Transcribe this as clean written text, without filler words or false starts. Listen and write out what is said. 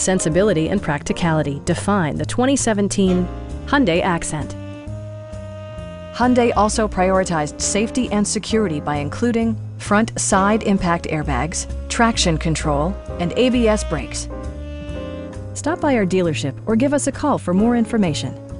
Sensibility and practicality define the 2017 Hyundai Accent. Hyundai also prioritized safety and security by including front side impact airbags, traction control, and ABS brakes. Stop by our dealership or give us a call for more information.